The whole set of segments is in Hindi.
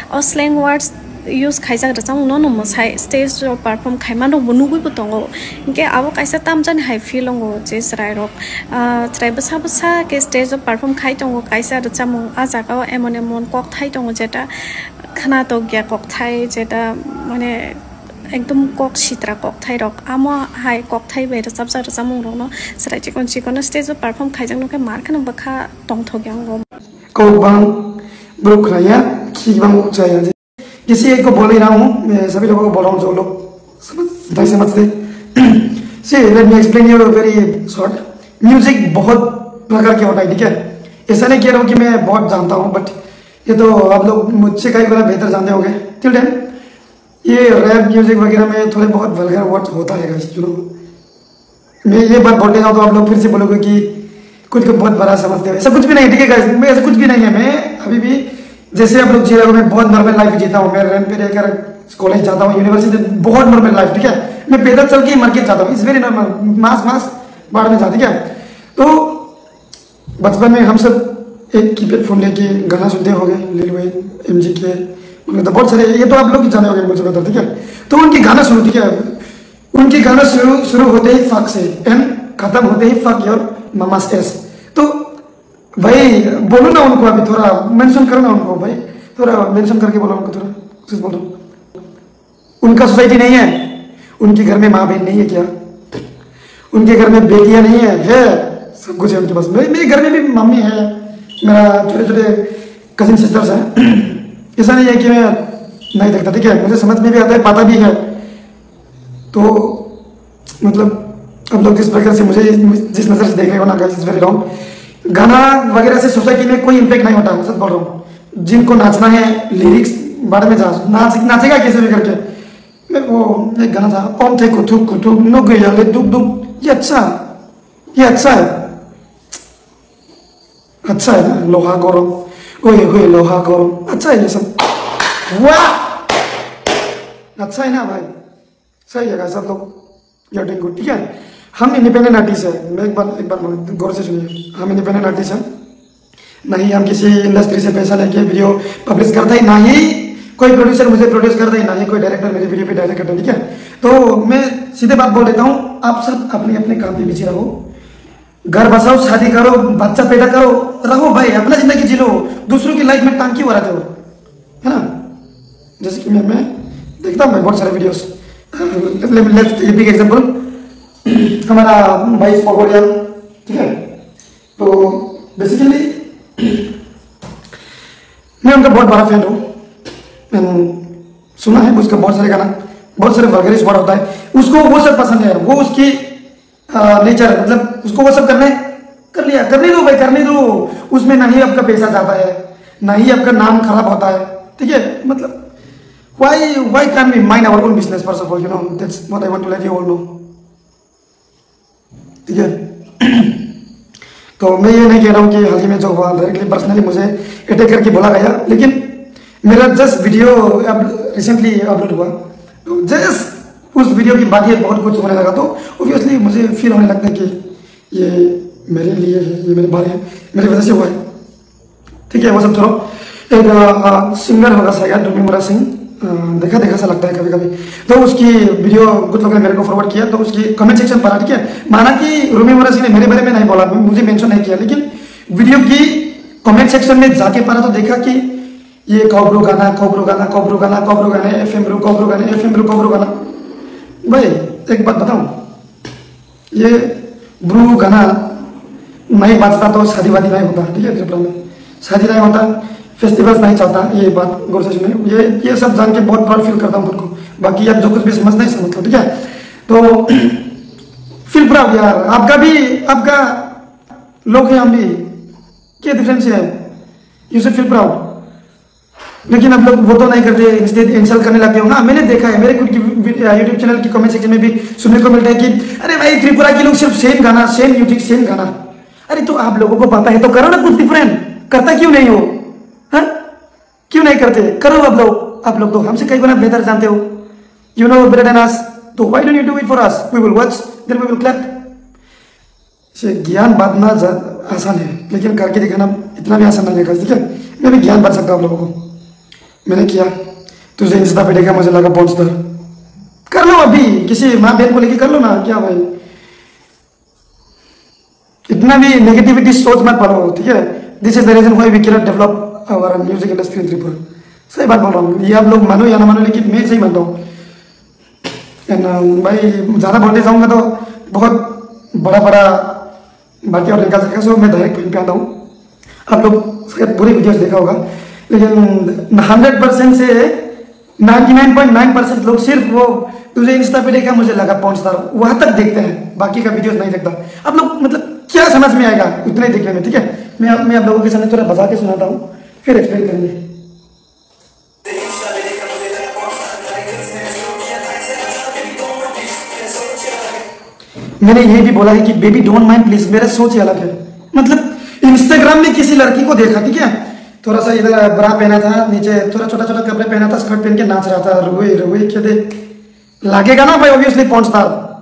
और स्लैंग वर्ड्स यूज खाइजा रचांग नो नो मसाइ स्टेज जो परफॉर्म खाइमा नो बुनुगुइ बुतंगो इनके आवो काइसा तामजान हाइ फीलिंगो जे सराय रक ट्राइ बसा बसा के स्टेज जो परफॉर्म खाइ तंगो काइसा रचामु आजागाव एमन एमन कक थाइ तंगो जेटा खाना तो गया कक थाइ जेटा माने एकदम कक सित्रा कक थाइ रक आमो हाइ कक थाइ बे रचाबजा रचामु रनो सराय चिकन स्टेज जो परफॉर्म खाइजां नो के मारखन बखा तंग थग्यांगो कोबां ब्रुखराया खिबां उचाया किसी एक को बोल ही रहा हूँ, मैं सभी लोगों को बोल रहा हूँ जो लोग नहीं समझते। See, let me explain you very short. Music बहुत प्रकार के होता है, ठीक है। ऐसा नहीं कह रहा हूँ कि मैं बहुत जानता हूँ, बट ये तो आप लोग मुझसे कई गुना बेहतर जानते होंगे। Till then, ये रैप म्यूजिक वगैरह में थोड़े बहुत वल्गर वर्ड होता है guys, you know। मैं ये बात बोलते जाऊँ तो आप लोग फिर से बोलोगे कि कुछ को बहुत बड़ा समझते हो। ऐसा कुछ भी नहीं, ठीक है guys, मैं ऐसा कुछ भी नहीं है। मैं अभी भी जैसे आप लोग जी रहे हो, मैं बहुत नॉर्मल लाइफ जीता हूँ। मैं रेंट पे रहकर कॉलेज जाता हूँ, यूनिवर्सिटी, बहुत नॉर्मल लाइफ, ठीक है। मैं पैदल चल के मार्केट जाता हूँ, इट्स वेरी नॉर्मल। मास बाढ़ में जाती, ठीक है। तो बचपन में हम सब एक कीपैड फोन लेके गाना सुनते हो गए, लिल वेन, एमजी के, मतलब बहुत सारे, ये तो आप लोग जाने होंगे मुझे बता, ठीक है। तो उनके गाना सुनो, ठीक है। उनके गाना शुरू होते ही फक से एंड खत्म होते ही फक योर मामास एस। तो भाई बोलो ना उनको, अभी थोड़ा मेंशन करो ना उनको भाई, थोड़ा मेंशन करके बोलो उनको, थोड़ा कुछ बोलो। उनका सोसाइटी नहीं है, उनके घर में माँ बहन नहीं है क्या? उनके घर में बेटियां नहीं है सब कुछ है उनके पास। मेरे घर में भी मम्मी है, मेरा छोटे छोटे कजिन सिस्टर्स हैं। ऐसा नहीं है कि मैं नहीं देखता, ठीक है। मुझे समझ में भी आता है, पता भी है। तो मतलब अब लोग जिस प्रकार से मुझे जिस नजर से देख रहे हो ना गाइस, इट्स वेरी रॉन्ग। गाना वगैरह से सोसाइटी में कोई इम्पैक्ट नहीं होता, मैं सच बोल रहा हूँ। जिनको नाचना है, लिरिक्स बारे में जा नाचेगा कैसे भी करके। मैं वो एक गाना था, ओम थे कुथुक कुथुक नो गया ले दुख दुख, ये अच्छा है, अच्छा है ना। लोहा गरम, ओए ओए लोहा गरम, अच्छा है ये सब, वाह अच्छा है ना भाई, सही है सब लोग, यू आर डूइंग गुड, ठीक है। हम इंडिपेंडेंट आर्टिस्ट है। मैं एक बार गौर से सुनिए, हम इंडिपेंडेंट आर्टिस्ट हैं, नहीं हम किसी इंडस्ट्री से पैसा लेके वीडियो पब्लिश करता ही, ना ही कोई प्रोड्यूसर मुझे प्रोड्यूस करता ही, ना ही कोई डायरेक्टर मेरी वीडियो पे डायरेक्ट करता है, ठीक है। तो मैं सीधे बात बोल देता हूँ, आप सब अपने अपने काम पे बिजी रहो, घर बसाओ, शादी करो, बच्चा पैदा करो, रहो भाई, अपना जिंदगी जी लो, दूसरों की लाइफ में टांग क्यों रहते हो, है ना। जैसे कि मैं देखता हूँ बहुत सारे videos. Let's take big example, हमारा भाई फोगोरियन, ठीक है। तो बेसिकली मैं उनका बहुत बड़ा फैन हूँ। सुना है उसका बहुत सारे गाना, बहुत सारे वल्गरिश वर्ड होता है, उसको वो सब पसंद है, वो उसकी नेचर है, मतलब उसको वो सब करने दो भाई, करने दो। उसमें ना ही आपका पैसा जाता है, ना ही आपका नाम खराब होता है, ठीक है। मतलब why can't we mind our own business first of all, you know, that's what I want to let you all know, ठीक है। तो मैं ये नहीं कह रहा हूँ कि हाल ही में जो हुआ डायरेक्टली पर्सनली मुझे अटैक करके बोला गया, लेकिन मेरा जस्ट वीडियो अब रिसेंटली अपलोड हुआ, तो जस्ट उस वीडियो की बात ये बहुत कुछ होने लगा, तो ऑब्वियसली मुझे फील होने लगता है कि ये मेरे लिए है, ये मेरे बारे में मेरी वजह से हुआ है, ठीक है। वो सब छोड़ो। एक सिंगर होगा शायद रूमी मोरा सिंह, देखा सा लगता है कभी कभी, तो उसकी वीडियो कुछ लोगों ने मेरे को फॉरवर्ड किया, तो उसकी कमेंट सेक्शन पढ़ा, ठीक है। माना कि रूमी मोरा सिंह ने मेरे बारे में नहीं बोला, मुझे मेंशन नहीं किया, लेकिन वीडियो की कमेंट सेक्शन में जाके पढ़ा तो देखा कि ये कॉब्रो गाना एफएम ब्रू गाना। भाई एक बात बताऊं, ये ब्रू गाना नहीं बजता तो शादी वादी नहीं होता, ठीक है। त्रिपुरा में शादी नहीं होता, फेस्टिवल्स नहीं चलता, ये बात गौर से सुनिए। ये सब जान के बहुत प्राउड फील करता हूँ खुद को। बाकी आप जो कुछ भी समझना ही समझ लो, ठीक है। तो फील प्राउड यार, आपका लोग हैं, हम भी, क्या डिफरेंस है, यू शुड फील प्राउड। लेकिन आप लोग वो तो नहीं करते, इंस्टेड इंसल्ट करने लगते हो। हाँ, मैंने देखा है, मेरे खुद की यूट्यूब चैनल की कमेंट सेक्शन में भी सुनने को मिलता है कि अरे भाई त्रिपुरा के लोग सिर्फ सेम गाना, सेम म्यूजिक, सेम गाना। अरे तो आप लोगों को पता है तो करो ना कुछ डिफरेंट, करता क्यों नहीं हो, हाँ क्यों नहीं करते, करो आप लोग तो हमसे कई गुना बेहतर जानते हो, you know better than us, तो why don't you do it for us, we will watch, then we will clap. ज्ञान बांटना आसान है, लेकिन करके दिखाना इतना भी आसान नहीं है, ठीक है। मैं भी ज्ञान बांट सकता हूँ आप लोगों को, मैंने किया, तुझे इंस्टा पे देखा, मुझे लगा पहुंचता कर लो, अभी किसी माँ बहन को लेके कर लो ना, क्या भाई इतना भी नेगेटिविटी सोच मत पड़ो, ठीक है। This is the reason why we can not develop our music industry in Tripura. सही बात बोल रहा हूँ, ये आप लोग मानो या ना मानो, लेकिन मैं सही मानता हूँ। एंड भाई ज़्यादा बोलते जाऊँगा तो बहुत बड़ा बड़ा बातें और निकाल सकेगा, सो मैं डायरेक्ट पॉइंट पे आता हूँ। आप लोग शायद पूरी वीडियोस देखा होगा, लेकिन 100% से 99.9% लोग सिर्फ वो तुझे इंस्टा पे देखा, मुझे लगा पहुंचता वहां तक देखते हैं, बाकी का वीडियोस नहीं देखता। आप लोग मतलब क्या समझ में आएगा उतने देखने में, ठीक है। मैं आप लोगों के सामने थोड़ा बजा के सुनाता हूँ, फिर एक्सप्लेन करेंगे। मैंने ये भी बोला है कि बेबी डोंट माइंड प्लीज, मेरा सोच ही अलग है। मतलब इंस्टाग्राम में किसी लड़की को देखा, ठीक है, थोड़ा सा इधर ब्रा पहना था, नीचे थोड़ा छोटा छोटा कपड़े पहना था, स्कर्ट पहन के नाच रहा था, रुए रुए के दे लागेगा ना भाई, ऑब्वियसली पहुंचता।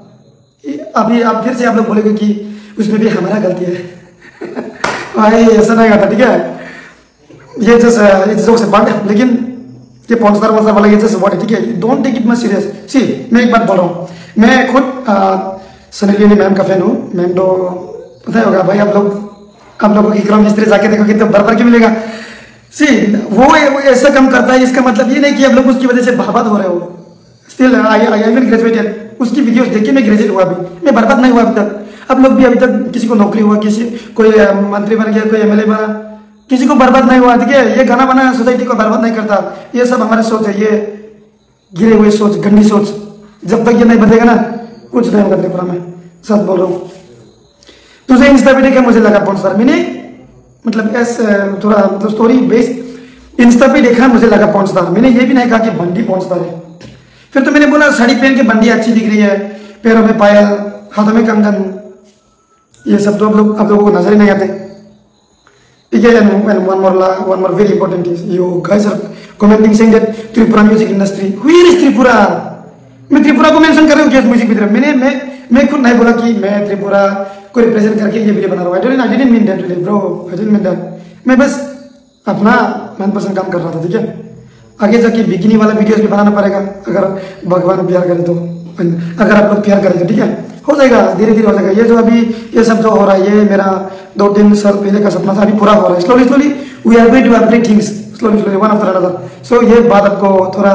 अभी आप फिर से आप लोग बोलेंगे कि उसमें भी हमारा गलती है भाई ऐसा नहीं होता, ठीक है। ये जैसे से बात है, लेकिन ये पहुंचता वाला ये जैसे वर्ड है, ठीक है। Don't take it much serious. See मैं एक बात बोल रहा हूँ, मैं खुद सनी लियोनी मैम का फैन हूँ। मैम तो पता ही होगा भाई, आप लोगों की क्रम मिस्त्री जाके देखोगे तो भर के मिलेगा। सी वो ऐसा कम करता है, इसका मतलब ये नहीं कि आप लोग उसकी वजह से बर्बाद हो रहे हो। स्टिल आई विल ग्रेजुएटेड, उसकी वीडियोस देख के मैं ग्रेजुएट हुआ, अभी मैं बर्बाद नहीं हुआ अभी तक। आप लोग भी अभी तक किसी को नौकरी हुआ, किसी कोई मंत्री बन गया, कोई एमएलए बना, किसी को बर्बाद नहीं हुआ, ठीक है। ये गाना बना सोसाइटी को बर्बाद नहीं करता, ये सब हमारे सोच है, ये गिरे हुए सोच, गंदी सोच। जब तक ये नहीं बदलेगा ना, कुछ नहीं होगा त्रिपुरा में, सच बोल रहा हूँ। तुझे इंस्टा पे देखा, मुझे लगा पहुंचता, मैंने मतलब थोड़ा मतलब स्टोरी बेस्ड इंस्टा पे देखा, मुझे लगा पहुंचता। मैंने ये भी नहीं कहा कि बंडी पहुंचता है। फिर तो मैंने बोला साड़ी पहन के बंडी अच्छी दिख रही है, पैरों में पायल, हाथों में कंगन, ये सब तो आप लोगों को नजर ही नहीं आते, ठीक है। And one more very important thing, you guys are commenting saying that Tripura music industry, where is Tripura? मैं त्रिपुरा को मेंशन कर रहा हूँ क्या म्यूजिक वीडियो? मैं खुद नहीं बोला कि मैं त्रिपुरा को रिप्रेजेंट करके ये वीडियो बना रहा हूँ। I didn't mean that really bro, I didn't mean that। मैं बस अपना मनपसंद काम कर रहा था, ठीक है। आगे जाके बिकिनी वाला वीडियोस भी बनाना पड़ेगा, अगर भगवान प्यार करे तो, अगर आप लोग प्यार करें तो, ठीक है, हो जाएगा, धीरे धीरे हो जाएगा। ये जो अभी ये सब जो हो रहा है, ये मेरा 2-3 साल पहले का सपना था, अभी पूरा हो रहा है। Slowly we are going to upgrade things, slowly one after another. So ये बात आपको थोड़ा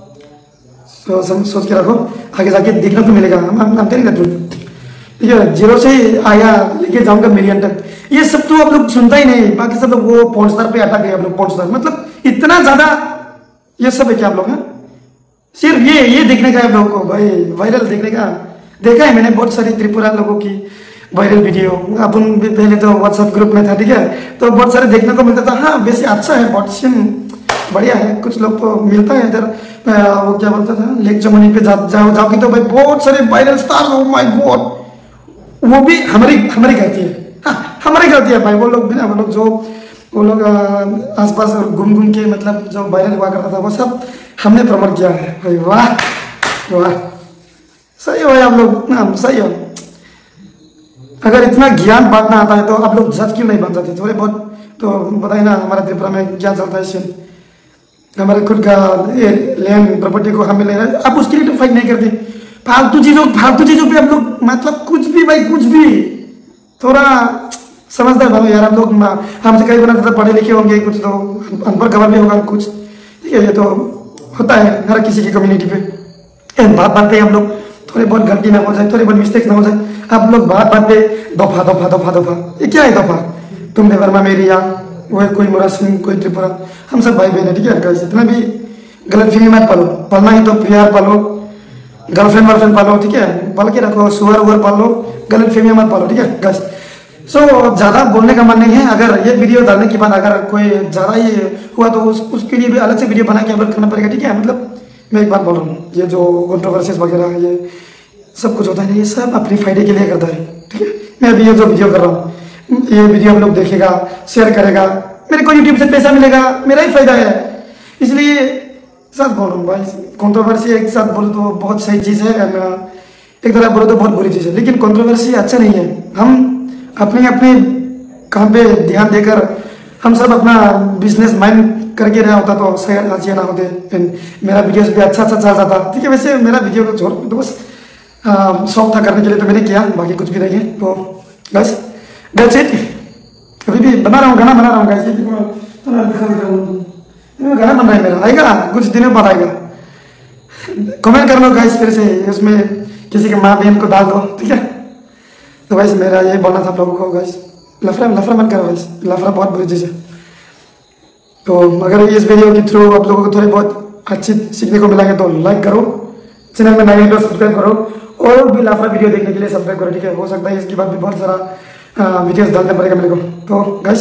सोच के रखो, आगे जाके देखने को मिलेगा। हम तेरी ठीक है, 0 से आया लेके जाऊंगा मिलियन तक। ये सब तो आप लोग सुनता ही नहीं, बाकी सब लोग वो पॉइंट्स पे अटक गए। आप लोग पॉइंट्स मतलब इतना ज्यादा ये सब है क्या आप लोग हैं? सिर्फ ये देखने का आप लोगों को भाई, वायरल देखने का। देखा है मैंने बहुत सारी त्रिपुरा लोगों की वायरल वीडियो। अपन भी पहले तो व्हाट्सएप ग्रुप में था, ठीक है, तो बहुत सारे देखने को मिलता था। हाँ वैसे अच्छा है, बहुत सीन बढ़िया है। कुछ लोग तो मिलता है इधर, वो क्या बोलता था, लेक जमुनी पे जाओगी तो भाई बहुत सारे viral star, oh my god, वो भी हमारी गलती है। हाँ हमारी गलती है भाई। वो लोग भी ना, वो लोग आसपास घूम के मतलब जो वायरल हुआ करता था, वो सब हमने प्रमोट किया है भाई। वाह वाह, सही हो आप लोग ना, सही हो। अगर इतना ज्ञान बांटना आता है तो आप लोग जज क्यों नहीं बन जाते थोड़े बहुत? तो बताइए ना, हमारे त्रिपुरा में क्या चलता है सीन। हमारे खुद का लैंड प्रॉपर्टी को हमें लेना, आप उसके लिए तो फाइट नहीं करते। फालतू चीजों पे आप लोग मतलब कुछ भी भाई, कुछ भी थोड़ा समझदार बनो यार। आप लोग हमसे कई बार पढ़े लिखे होंगे, कुछ तो अनपढ़ खबर भी होगा कुछ, ठीक है। ये तो होता है हर किसी की कम्युनिटी पे। बात पे हम लोग थोड़ी बहुत गलती ना हो जाए, थोड़ी बहुत मिस्टेक्स ना हो जाए, आप लोग बात पे दफा दफा दफा दफा, ये क्या है दफा? तुमने वर्मा मेरी या वो कोई मुरा सिंह, कोई त्रिपुरा, हम सब भाई बहन है, ठीक है। इतना भी गलत फीलिंग मत पालो, पलना ही तो प्यार पालो, गर्लफ्रेंड वर्लफ्रेंड पालो, ठीक है, पाल के रखो, सुअर पाल लो, गलत फीलिंग मत पालो, ठीक है गाइस। सो ज़्यादा बोलने का मन नहीं है। अगर ये वीडियो डालने के बाद अगर कोई ज़्यादा ये हुआ तो उसके लिए भी अलग से वीडियो बना के अपलोड करना पड़ेगा, ठीक है। मतलब मैं एक बात बोल रहा हूँ, ये जो कंट्रोवर्सीज वगैरह ये सब कुछ होता है ना, ये सब अपने फायदे के लिए करता है, ठीक है। मैं अभी ये जो वीडियो कर रहा हूँ, ये वीडियो हम लोग देखेगा, शेयर करेगा, मेरे को यूट्यूब से पैसा मिलेगा, मेरा ही फायदा है। इसलिए सच बोल रहा हूँ भाई, कंट्रोवर्सी एक साथ बोलो तो बहुत सही चीज़ है, एक तरह बोलो तो बहुत बुरी चीज़ है, लेकिन कंट्रोवर्सी अच्छा नहीं है। हम अपने काम पे ध्यान देकर हम सब अपना बिजनेस माइंड करके रहा होता तो शायद आज ये ना होते। मेरा वीडियोस भी अच्छा चल जाता। ठीक है, वैसे मेरा वीडियो को छोड़ तो बस शौक था करने के लिए तो मैंने किया, बाकी कुछ भी नहीं है। तो बस दैट्स इट। अभी भी बना रहा हूँ, गाना बना रहा हूँ गाइस। गाना बन रहा है मेरा, आएगा कुछ दिनों बाद आएगा। कमेंट कर लो गाइस फिर से, उसमें किसी के माँ बहन को डाल दो। ठीक है, तो गाइस मेरा ये बोलना था आप लोगों को गाइस, लफड़ा मत करो गाइस, लफड़ा बहुत बुरी चीज़ है। तो अगर इस वीडियो के थ्रू आप लोगों को थोड़ी बहुत अच्छी सीखने को मिला तो लाइक करो, चैनल में नए हैं तो सब्सक्राइब करो, और भी लाफड़ा वीडियो देखने के लिए सब्सक्राइब करो। ठीक है, हो सकता है इसके बाद भी बहुत सारा वीडियोस डालना पड़ेगा मेरे को। तो गाइस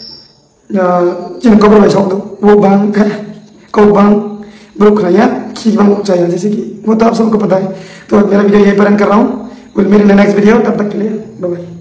जिनको बोलो दो वो बांग को बांग ब्रुक रहा खींच बांग चाहिए, जैसे कि वो तो आप सबको पता है। तो मेरा वीडियो यहीं पर एंड कर रहा हूँ, मेरे नेक्स्ट वीडियो, तब तक के लिए बाय बाय।